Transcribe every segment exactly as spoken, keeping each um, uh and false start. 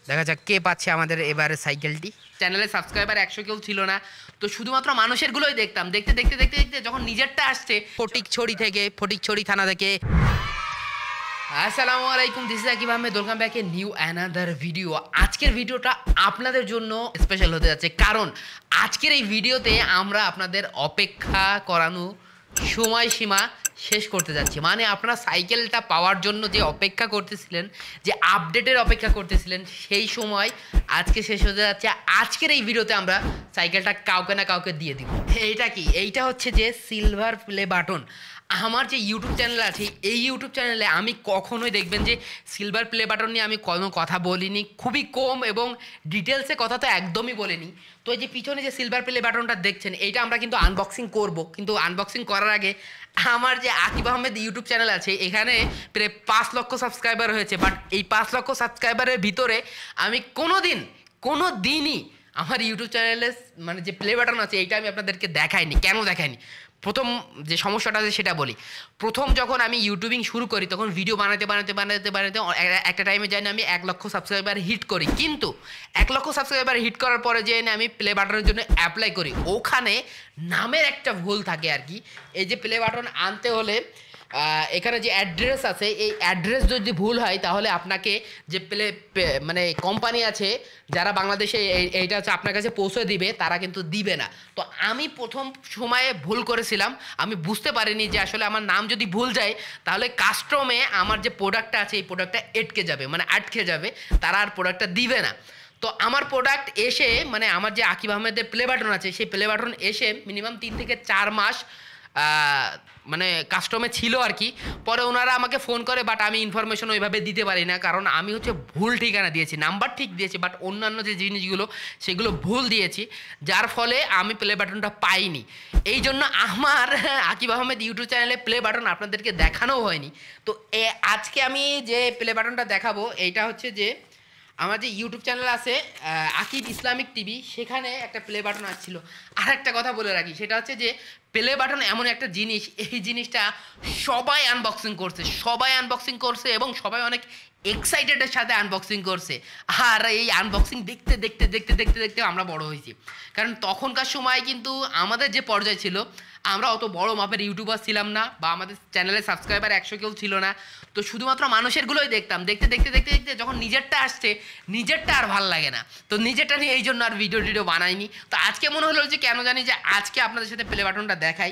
দেখা যাক কে পাচ্ছে আমাদের এবারে সাইকেলটি। চ্যানেলে সাবস্ক্রাইবার একশো কেউ ছিল না, তো শুধুমাত্র মানুষেরগুলোই দেখতাম। দেখতে দেখতে দেখতে দেখতে যখন নিজেরটা আসছে ফটিকছড়ি থেকে, ফটিকছড়ি থানা থেকে। আসসালামু আলাইকুম, this is Akib Ahmed, welcome back a new another video. আজকের ভিডিওটা আপনাদের জন্য স্পেশাল হতে যাচ্ছে, কারণ আজকের এই ভিডিওতে আমরা আপনাদের অপেক্ষা করানো সময়সীমা শেষ করতে যাচ্ছি। মানে আপনারা সাইকেলটা পাওয়ার জন্য যে অপেক্ষা করতেছিলেন, যে আপডেটের অপেক্ষা করতেছিলেন, সেই সময় আজকে শেষ হতে যাচ্ছে। আজকের এই ভিডিওতে আমরা সাইকেলটা কাউকে না কাউকে দিয়ে দিব। এইটা কি? এইটা হচ্ছে যে সিলভার প্লে বাটন। আমার যে ইউটিউব চ্যানেল আছে, এই ইউটিউব চ্যানেলে আমি কখনোই দেখবেন যে সিলভার প্লে বাটন নিয়ে আমি কোনো কথা বলিনি, খুবই কম, এবং ডিটেলসে কথা তো একদমই বলিনি। তো এই যে পিছনে যে সিলভার প্লে বাটনটা দেখছেন, এইটা আমরা কিন্তু আনবক্সিং করব। কিন্তু আনবক্সিং করার আগে আমার যে আকিব আহমেদ ইউটিউব চ্যানেল আছে, এখানে প্রায় পাঁচ লক্ষ সাবস্ক্রাইবার হয়েছে। বাট এই পাঁচ লক্ষ সাবস্ক্রাইবারের ভিতরে আমি কোনো দিন কোনো দিনই আমার ইউটিউব চ্যানেলে মানে যে প্লে বাটন আছে এইটা আমি আপনাদেরকে দেখাইনি। কেন দেখাইনি? প্রথম যে সমস্যাটা আছে সেটা বলি। প্রথম যখন আমি ইউটিউবিং শুরু করি, তখন ভিডিও বানাতে বানাতে বানাতে বানাতে একটা টাইমে যাই না আমি এক লক্ষ সাবস্ক্রাইবার হিট করি। কিন্তু এক লক্ষ সাবস্ক্রাইবার হিট করার পরে যে আমি প্লে বাটনের জন্য অ্যাপ্লাই করি, ওখানে নামের একটা ভুল থাকে আর কি। এই যে প্লে বাটন আনতে হলে এখানে যে অ্যাড্রেস আছে, এই অ্যাড্রেস যদি ভুল হয় তাহলে আপনাকে যে প্লে মানে কোম্পানি আছে যারা বাংলাদেশে এইটা হচ্ছে আপনার কাছে পৌঁছে দিবে, তারা কিন্তু দিবে না। তো আমি প্রথম সময়ে ভুল করেছিলাম, আমি বুঝতে পারিনি যে আসলে আমার নাম যদি ভুল যায় তাহলে কাস্টমে আমার যে প্রোডাক্টটা আছে এই প্রোডাক্টটা আটকে যাবে, মানে আটকে যাবে, তারা আর প্রোডাক্টটা দিবে না। তো আমার প্রোডাক্ট এসে মানে আমার যে আকিব আহমেদের প্লে বাটন আছে, সেই প্লে বাটন এসে মিনিমাম তিন থেকে চার মাস মানে কাস্টমে ছিল আর কি। পরে ওনারা আমাকে ফোন করে, বাট আমি ইনফরমেশন ওইভাবে দিতে পারি না, কারণ আমি হচ্ছে ভুল ঠিকানা দিয়েছি, নাম্বার ঠিক দিয়েছি, বাট অন্যান্য যে জিনিসগুলো সেগুলো ভুল দিয়েছি, যার ফলে আমি প্লে বাটনটা পাইনি। এই জন্য আমার আকিব আহমেদ ইউটিউব চ্যানেলে প্লে বাটন আপনাদেরকে দেখানোও হয়নি। তো আজকে আমি যে প্লে বাটনটা দেখাবো, এইটা হচ্ছে যে আমার যে ইউটিউব চ্যানেল আছে আকিব ইসলামিক টিভি, সেখানে একটা প্লে বাটন আসছিল। আর একটা কথা বলে রাখি, সেটা হচ্ছে যে প্লে বাটন এমন একটা জিনিস, এই জিনিসটা সবাই আনবক্সিং করছে, সবাই আনবক্সিং করছে এবং সবাই অনেক এক্সাইটেডের সাথে আনবক্সিং করছে। আর এই আনবক্সিং দেখতে দেখতে দেখতে দেখতে দেখতে আমরা বড় হয়েছি, কারণ তখনকার সময় কিন্তু আমাদের যে পর্যায়ে ছিল, আমরা অত বড় মাপের ইউটিউবার ছিলাম না, বা আমাদের চ্যানেলে সাবস্ক্রাইবার একশো কেউ ছিল না। তো শুধুমাত্র মানুষেরগুলোই দেখতাম। দেখতে দেখতে দেখতে দেখতে যখন নিজেরটা আসছে, নিজেরটা আর ভাল লাগে না, তো নিজেরটা নিয়ে এই জন্য আর ভিডিও টিডিও বানাইনি। তো আজকে মনে হলো যে কেন জানি যে আজকে আপনাদের সাথে প্লে বাটনটা দেখাই।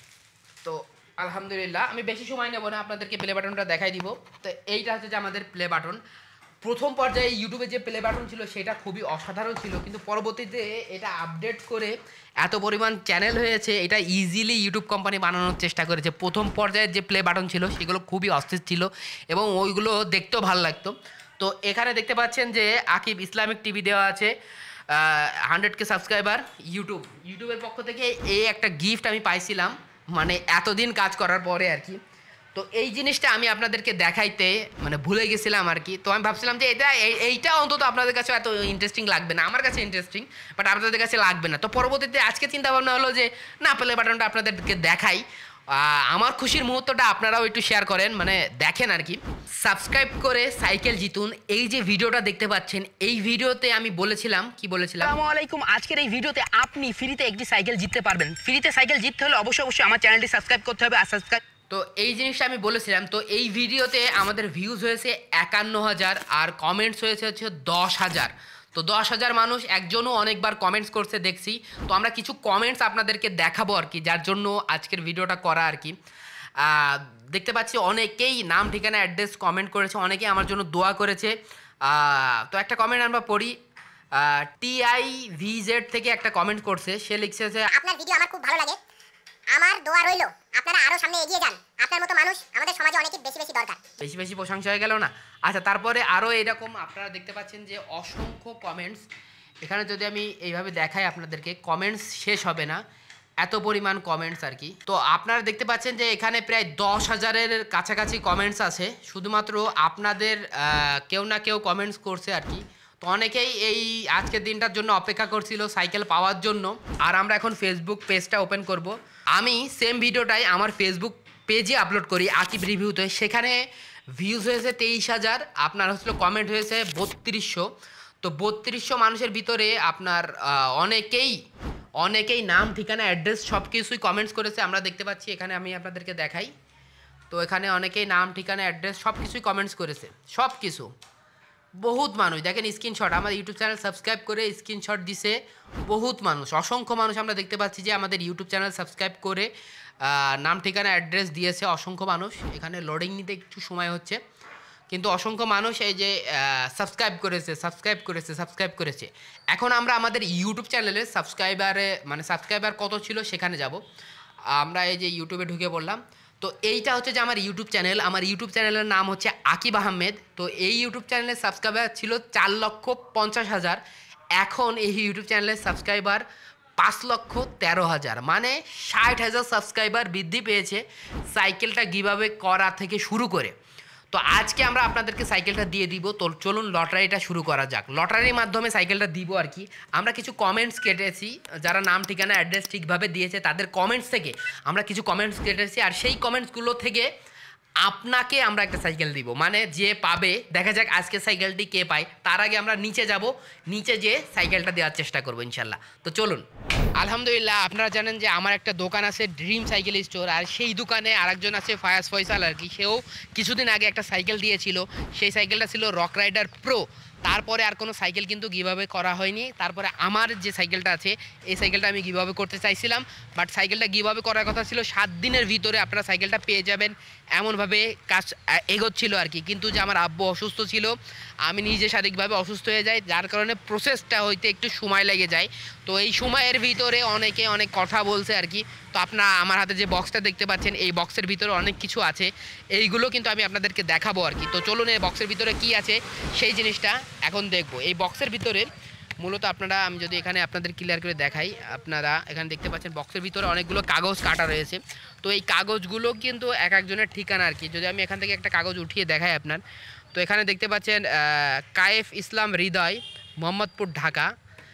তো আলহামদুলিল্লাহ আমি বেশি সময় নেব না, আপনাদেরকে প্লে বাটনটা দেখাই দিব। তো এইটা হচ্ছে যে আমাদের প্লে বাটন। প্রথম পর্যায়ে ইউটিউবে যে প্লে বাটন ছিল সেটা খুবই অসাধারণ ছিল, কিন্তু পরবর্তীতে এটা আপডেট করে এত পরিমাণ চ্যানেল হয়েছে, এটা ইজিলি ইউটিউব কোম্পানি বানানোর চেষ্টা করেছে। প্রথম পর্যায়ের যে প্লে বাটন ছিল সেগুলো খুবই অস্থির ছিল এবং ওইগুলো দেখতেও ভালো লাগতো। তো এখানে দেখতে পাচ্ছেন যে আকিব ইসলামিক টিভি দেওয়া আছে, হান্ড্রেড কে সাবস্ক্রাইবার ইউটিউব ইউটিউবের পক্ষ থেকে এই একটা গিফট আমি পাইছিলাম, মানে এতদিন কাজ করার পরে আর কি। তো এই জিনিসটা আমি আপনাদেরকে দেখাইতে মানে ভুলে গেছিলাম আর কি। তো আমি ভাবছিলাম যে এটা এইটা অন্তত আপনাদের কাছে এত ইন্টারেস্টিং লাগবে না, আমার কাছে ইন্টারেস্টিং, বাট আপনাদের কাছে লাগবে না। তো পরবর্তীতে আজকে চিন্তা ভাবনা হলো যে না, প্লে বাটনটা আপনাদেরকে দেখাই, আমার খুশির মুহূর্তটা আপনারাও একটু শেয়ার করেন, মানে দেখেন আর কি। সাবস্ক্রাইব করে সাইকেল জিতুন। এই যে ভিডিওটা দেখতে পাচ্ছেন, এই ভিডিওতে আমি বলেছিলাম, কি বলেছিলাম, আসসালামু আলাইকুম, আজকের এই ভিডিওতে আপনি ফ্রিতে একটি সাইকেল জিততে পারবেন। ফ্রিতে সাইকেল জিততে হলে অবশ্যই অবশ্যই আমার চ্যানেলটি সাবস্ক্রাইব করতে হবে। আর সাবস্ক্রাইব, তো এই জিনিসটা আমি বলেছিলাম। তো এই ভিডিওতে আমাদের ভিউজ হয়েছে একান্ন হাজার, আর কমেন্টস হয়েছে হচ্ছে দশ হাজার। তো দশ হাজার মানুষ, একজনও অনেকবার কমেন্টস করছে দেখছি। তো আমরা কিছু কমেন্টস আপনাদেরকে দেখাবো আর কি, যার জন্য আজকের ভিডিওটা করা আর কি। দেখতে পাচ্ছি অনেকেই নাম ঠিকানা অ্যাড্রেস কমেন্ট করেছে, অনেকেই আমার জন্য দোয়া করেছে। তো একটা কমেন্ট আমরা পড়ি। টি আই ভি জেড থেকে একটা কমেন্ট করছে, সে লিখছে যে আপনার ভিডিও আমার খুব ভালো লাগে, আমার দোয়া রইল আপনারা আরো সামনে এগিয়ে যান, আপনার মতো মানুষ আমাদের সমাজে অনেক বেশি বেশি দরকার। বেশি বেশি প্রশংসা হয়ে গেল না? আচ্ছা, তারপরে আরও এরকম আপনারা দেখতে পাচ্ছেন যে অসংখ্য কমেন্টস। এখানে যদি আমি এইভাবে দেখাই আপনাদেরকে, কমেন্টস শেষ হবে না, এত পরিমাণ কমেন্টস আর কি। তো আপনারা দেখতে পাচ্ছেন যে এখানে প্রায় দশ হাজারের কাছাকাছি কমেন্টস আছে, শুধুমাত্র আপনাদের কেউ না কেউ কমেন্টস করছে আর কি। তো অনেকেই এই আজকের দিনটার জন্য অপেক্ষা করছিল সাইকেল পাওয়ার জন্য। আর আমরা এখন ফেসবুক পেজটা ওপেন করব। আমি সেম ভিডিওটাই আমার ফেসবুক পেজে আপলোড করি আকিব রিভিউতে, সেখানে ভিউজ হয়েছে তেইশ হাজার, আপনার হচ্ছিল কমেন্ট হয়েছে বত্রিশশো। তো বত্রিশশো মানুষের ভিতরে আপনার অনেকেই অনেকেই নাম ঠিকানা অ্যাড্রেস সব কিছুই কমেন্টস করেছে, আমরা দেখতে পাচ্ছি এখানে, আমি আপনাদেরকে দেখাই। তো এখানে অনেকেই নাম ঠিকানা অ্যাড্রেস সব কিছুই কমেন্টস করেছে, সব কিছু। বহুত মানুষ দেখেন স্ক্রিনশট, আমার ইউটিউব চ্যানেল সাবস্ক্রাইব করে স্ক্রিনশট দিছে বহুত মানুষ, অসংখ্য মানুষ। আমরা দেখতে পাচ্ছি যে আমাদের ইউটিউব চ্যানেল সাবস্ক্রাইব করে নাম ঠিকানা অ্যাড্রেস দিয়েছে অসংখ্য মানুষ। এখানে লোডিং নিতে একটু সময় হচ্ছে, কিন্তু অসংখ্য মানুষ এই যে সাবস্ক্রাইব করেছে সাবস্ক্রাইব করেছে সাবস্ক্রাইব করেছে। এখন আমরা আমাদের ইউটিউব চ্যানেলে সাবস্ক্রাইবারে মানে সাবস্ক্রাইবার কত ছিল সেখানে যাব। আমরা এই যে ইউটিউবে ঢুকে পড়লাম। তো এইটা হচ্ছে যে আমার ইউটিউব চ্যানেল, আমার ইউটিউব চ্যানেলের নাম হচ্ছে আকিব আহমেদ। তো এই ইউটিউব চ্যানেলের সাবস্ক্রাইবার ছিল চার লক্ষ পঞ্চাশ হাজার, এখন এই ইউটিউব চ্যানেলের সাবস্ক্রাইবার পাঁচ লক্ষ তেরো হাজার, মানে ষাট হাজার সাবস্ক্রাইবার বৃদ্ধি পেয়েছে সাইকেলটা কীভাবে করা থেকে শুরু করে। তো আজকে আমরা আপনাদেরকে সাইকেলটা দিয়ে দিব। তো চলুন লটারিটা শুরু করা যাক। লটারির মাধ্যমে সাইকেলটা দিব আর কি। আমরা কিছু কমেন্টস কেটেছি, যারা নাম ঠিকানা অ্যাড্রেস ঠিকভাবে দিয়েছে তাদের কমেন্টস থেকে আমরা কিছু কমেন্টস কেটেছি, আর সেই কমেন্টসগুলো থেকে আপনাকে আমরা একটা সাইকেল দিব, মানে যে পাবে, দেখা যাক আজকে সাইকেলটি কে পায়। তার আগে আমরা নিচে যাব, নিচে যেয়ে সাইকেলটা দেওয়ার চেষ্টা করবো ইনশাল্লাহ। তো চলুন। আলহামদুলিল্লাহ, আপনারা জানেন যে আমার একটা দোকান আছে ড্রিম সাইকেল স্টোর, আর সেই দোকানে আরেকজন আছে ফায়াজ ফয়সাল আর কি। সেও কিছুদিন আগে একটা সাইকেল দিয়েছিল, সেই সাইকেলটা ছিল রক রাইডার প্রো। তারপরে আর কোনো সাইকেল কিন্তু গিভঅ্যাওয়ে করা হয়নি। তারপরে আমার যে সাইকেলটা আছে এই সাইকেলটা আমি গিভঅ্যাওয়ে করতে চাইছিলাম, বাট সাইকেলটা গিভঅ্যাওয়ে করার কথা ছিল সাত দিনের ভিতরে আপনারা সাইকেলটা পেয়ে যাবেন, এমনভাবে কাজ এগোচ্ছিল আর কি। কিন্তু যে আমার আব্বু অসুস্থ ছিল, আমি নিজে শারীরিকভাবে অসুস্থ হয়ে যাই, যার কারণে প্রসেসটা হইতে একটু সময় লেগে যায়। তো এই সময়ের ভিতরে অনেকে অনেক কথা বলছে আর কি। তো আপনারা আমার হাতে যে বক্সটা দেখতে পাচ্ছেন, এই বক্সের ভিতরে অনেক কিছু আছে, এইগুলো কিন্তু আমি আপনাদেরকে দেখাবো আর কি। তো চলুন এই বক্সের ভিতরে কি আছে সেই জিনিসটা এখন দেখবো। এই বক্সের ভিতরে মূলত আপনারা, আমি যদি এখানে আপনাদের ক্লিয়ার করে দেখাই, আপনারা এখানে দেখতে পাচ্ছেন বক্সের ভিতরে অনেকগুলো কাগজ কাটা রয়েছে। তো এই কাগজগুলো কিন্তু এক একজনের ঠিকানা আর কি। যদি আমি এখান থেকে একটা কাগজ উঠিয়ে দেখাই আপনার, তো এখানে দেখতে পাচ্ছেন কায়েফ ইসলাম হৃদয়, মোহাম্মদপুর, ঢাকা।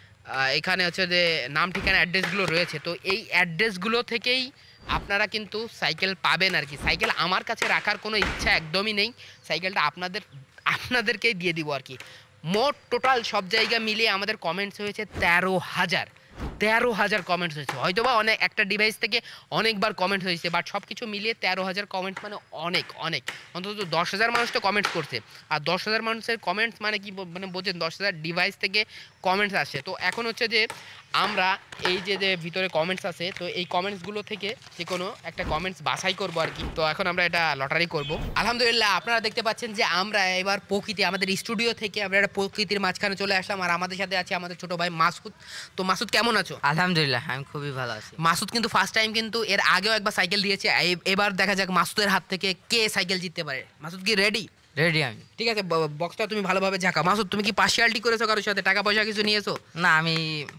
এখানে হচ্ছে যে নাম ঠিকানা অ্যাড্রেসগুলো রয়েছে। তো এই অ্যাড্রেসগুলো থেকেই আপনারা কিন্তু সাইকেল পাবেন আর কি। সাইকেল আমার কাছে রাখার কোনো ইচ্ছা একদমই নেই, সাইকেলটা আপনাদের আপনাদেরকেই দিয়ে দিব আর কি। মোট টোটাল সব জায়গা মিলিয়ে আমাদের কমেন্টস হয়েছে তেরো হাজার তেরো হাজার কমেন্টস হয়েছে। হয়তো বা অনেক একটা ডিভাইস থেকে অনেকবার কমেন্ট হয়েছে, বাট সব কিছু মিলিয়ে তেরো হাজার কমেন্টস মানে অনেক অনেক। অন্তত দশ হাজার মানুষ তো কমেন্টস করছে, আর দশ হাজার মানুষের কমেন্টস মানে কি মানে বোঝেন, দশ হাজার ডিভাইস থেকে কমেন্টস আসে। তো এখন হচ্ছে যে আমরা এই যে যে ভিতরে কমেন্টস আছে, তো এই কমেন্টসগুলো থেকে যে কোনো একটা কমেন্টস বাছাই করবো আর কি। তো এখন আমরা এটা লটারি করব। আলহামদুলিল্লাহ, আপনারা দেখতে পাচ্ছেন যে আমরা এবার প্রকৃতি, আমাদের স্টুডিও থেকে আমরা একটা প্রকৃতির মাঝখানে চলে আসলাম, আর আমাদের সাথে আছে আমাদের ছোট ভাই মাসুদ। তো মাসুদ কেমন আছো? আলহামদুলিল্লাহ, আমি খুবই ভালো আছি। মাসুদ কিন্তু ফার্স্ট টাইম, কিন্তু এর আগেও একবার সাইকেল দিয়েছে। এবার দেখা যাক মাসুদের হাত থেকে কে সাইকেল জিততে পারে। মাসুদ কি রেডি? রেডি আমি। ঠিক আছে, বক্সটা তুমি ভালোভাবে ঝাঁকা। মাসুদ, তুমি কি পার্সিয়ালিটি করেছো কারোর সাথে? টাকা পয়সা কিছু নিয়েছো? না, আমি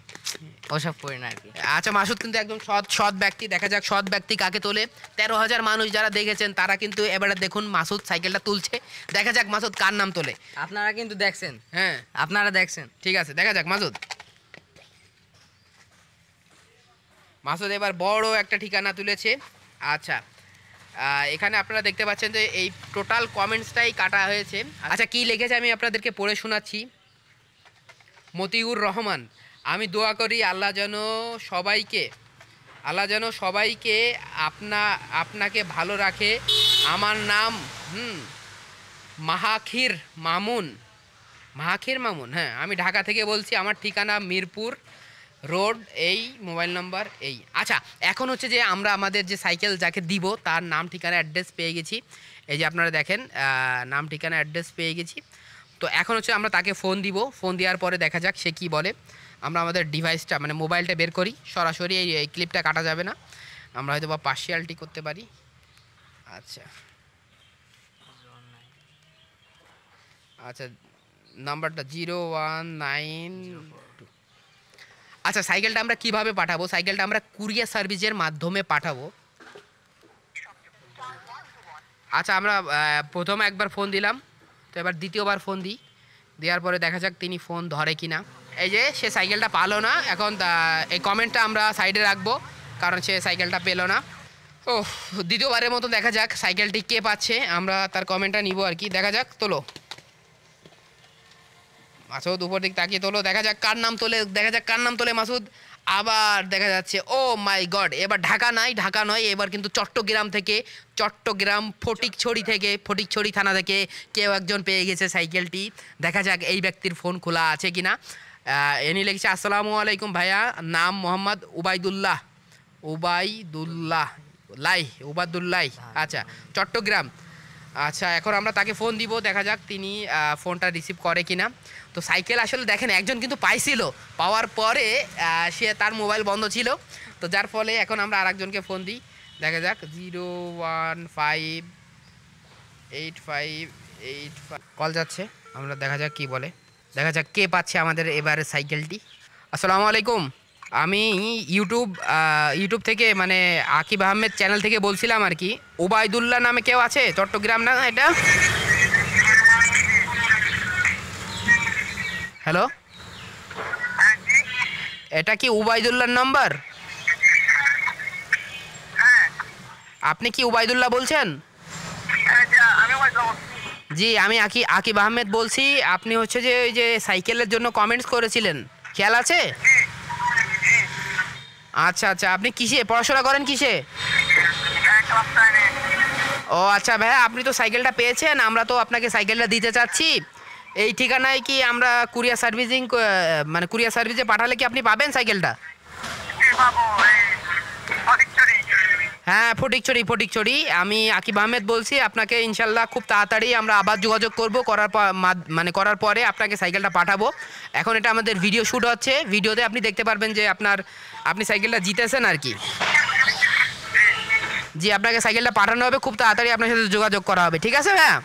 ওসব করি না আর কি। আচ্ছা, মাসুদ কিন্তু একদম সৎ সৎ ব্যক্তি। দেখা যাক সৎ ব্যক্তি কাকে তোলে। তেরো হাজার মানুষ যারা দেখেছেন তারা কিন্তু এবারে দেখুন মাসুদ সাইকেলটা তুলছে। দেখা যাক মাসুদ কার নাম তোলে। আপনারা কিন্তু দেখছেন, হ্যাঁ আপনারা দেখছেন। ঠিক আছে, দেখা যাক মাসুদ। মাসুদ এবার বড় একটা ঠিকানা তুলেছে। আচ্ছা, এখানে আপনারা দেখতে পাচ্ছেন যে এই টোটাল কমেন্টসটাই কাটা হয়েছে। আচ্ছা, কি লিখেছে আমি আপনাদেরকে পড়ে শোনাচ্ছি। মতিউর রহমান, আমি দোয়া করি আল্লাহ যেন সবাইকে আল্লাহ যেন সবাইকে আপনা আপনাকে ভালো রাখে। আমার নাম হুম মাহাখির মামুন মাহাখির মামুন হ্যাঁ, আমি ঢাকা থেকে বলছি। আমার ঠিকানা মিরপুর রোড, এই মোবাইল নাম্বার এই। আচ্ছা, এখন হচ্ছে যে আমরা আমাদের যে সাইকেল যাকে দিব তার নাম ঠিকানা অ্যাড্রেস পেয়ে গেছি। এই যে আপনারা দেখেন নাম ঠিকানা অ্যাড্রেস পেয়ে গেছি। তো এখন হচ্ছে আমরা তাকে ফোন দিব। ফোন দেওয়ার পরে দেখা যাক সে কি বলে। আমরা আমাদের ডিভাইসটা মানে মোবাইলটা বের করি, সরাসরি এই এই ক্লিপটা কাটা যাবে না, আমরা হয়তো বা পার্সিয়ালিটি করতে পারি। আচ্ছা আচ্ছা নাম্বারটা জিরো ওয়ান নাইন টু। আচ্ছা, সাইকেলটা আমরা কিভাবে পাঠাবো? সাইকেলটা আমরা কুরিয়ার সার্ভিসের মাধ্যমে পাঠাবো। আচ্ছা, আমরা প্রথমে একবার ফোন দিলাম, তো এবার দ্বিতীয়বার ফোন দিই। দেওয়ার পরে দেখা যাক তিনি ফোন ধরে কি না। এই যে সে সাইকেলটা পালো না। এখন এই কমেন্টটা আমরা সাইডে রাখবো, কারণ সে সাইকেলটা পেলো না। ও দ্বিতীয়বারের মতো দেখা যাক সাইকেলটি কে পাচ্ছে, আমরা তার কমেন্টটা নিব আর কি। দেখা যাক, তোলো মাসুদ, উপর দিক তাকিয়ে তোলো, দেখা যাক কার নাম তোলে, দেখা যাক কার নাম তোলে মাসুদ। আবার দেখা যাচ্ছে, ও মাই গড, এবার ঢাকা নাই, ঢাকা নয়, এবার কিন্তু চট্টগ্রাম থেকে, চট্টগ্রাম ফটিকছড়ি থেকে, ফটিকছড়ি থানা থেকে কেউ একজন পেয়ে গেছে সাইকেলটি। দেখা যাক এই ব্যক্তির ফোন খোলা আছে কিনা। এনি লিখছে, আসসালামু আলাইকুম ভাইয়া, নাম মোহাম্মদ উবাইদুল্লাহ, উবাইদুল্লাহ লাই উবাদুল্লাই, আচ্ছা চট্টগ্রাম। আচ্ছা এখন আমরা তাকে ফোন দিব, দেখা যাক তিনি ফোনটা রিসিভ করে কিনা। তো সাইকেল আসলে দেখেন একজন কিন্তু পাইছিল, পাওয়ার পরে সে তার মোবাইল বন্ধ ছিল, তো যার ফলে এখন আমরা আরেকজনকে ফোন দিই। দেখা যাক, zero one five eight five eight five call যাচ্ছে, আমরা দেখা যাক কি বলে। দেখা যাক কে পাচ্ছে আমাদের এবারে সাইকেলটি। আসসালামু আলাইকুম, আমি ইউটিউব ইউটিউব থেকে মানে আকিব আহমেদ চ্যানেল থেকে বলছিলাম আর কি। ওবায়দুল্লাহ নামে কেউ আছে চট্টগ্রাম না এটা? হ্যালো, এটা কি উবাইদুল্লাহর নাম্বার? আপনি কি উবাইদুল্লাহ বলছেন? জি আমি আকি আকিব আহমেদ বলছি। আপনি হচ্ছে যে ওই যে সাইকেলের জন্য কমেন্টস করেছিলেন, খেয়াল আছে? আচ্ছা আচ্ছা, আপনি কিসে পড়াশোনা করেন, কিসে? ও আচ্ছা ভাইয়া, আপনি তো সাইকেলটা পেয়েছেন, আমরা তো আপনাকে সাইকেলটা দিতে চাচ্ছি। এই ঠিকানায় কি আমরা কুরিয়ার সার্ভিসিং মানে কুরিয়ার সার্ভিসে পাঠালে কি আপনি পাবেন সাইকেলটা? হ্যাঁ ফটিকছড়ি, ফটিকছড়ি। আমি আকিব আহমেদ বলছি, আপনাকে ইনশাল্লাহ খুব তাড়াতাড়ি আমরা আবার যোগাযোগ করব, করার পর মানে করার পরে আপনাকে সাইকেলটা পাঠাবো। এখন এটা আমাদের ভিডিও শ্যুট হচ্ছে, ভিডিওতে আপনি দেখতে পারবেন যে আপনার আপনি সাইকেলটা জিতেছেন আর কি। জি আপনাকে সাইকেলটা পাঠানো হবে, খুব তাড়াতাড়ি আপনার সাথে যোগাযোগ করা হবে, ঠিক আছে ভাইয়া?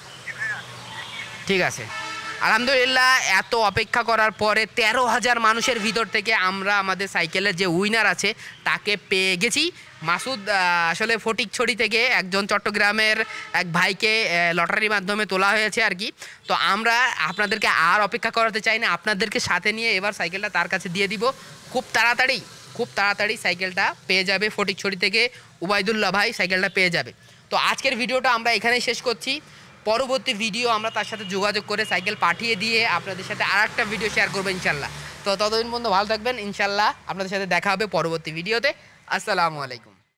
ঠিক আছে, আলহামদুলিল্লাহ এত অপেক্ষা করার পরে তেরো হাজার মানুষের ভিতর থেকে আমরা আমাদের সাইকেলের যে উইনার আছে তাকে পেয়ে গেছি। মাসুদ আসলে ফটিকছড়ি থেকে একজন চট্টগ্রামের এক ভাইকে লটারির মাধ্যমে তোলা হয়েছে আর কি। তো আমরা আপনাদেরকে আর অপেক্ষা করাতে চাই না, আপনাদেরকে সাথে নিয়ে এবার সাইকেলটা তার কাছে দিয়ে দিব। খুব তাড়াতাড়ি খুব তাড়াতাড়ি সাইকেলটা পেয়ে যাবে, ফটিকছড়ি থেকে উবাইদুল্লাহ ভাই সাইকেলটা পেয়ে যাবে। তো আজকের ভিডিওটা আমরা এখানেই শেষ করছি। পরবর্তী ভিডিও আমরা তার সাথে যোগাযোগ করে সাইকেল পাঠিয়ে দিয়ে আপনাদের সাথে আর একটা ভিডিও শেয়ার করবো ইনশাল্লাহ। তো ততদিন পর্যন্ত ভালো থাকবেন, ইনশাল্লাহ আপনাদের সাথে দেখা হবে পরবর্তী ভিডিওতে। আসসালামু আলাইকুম।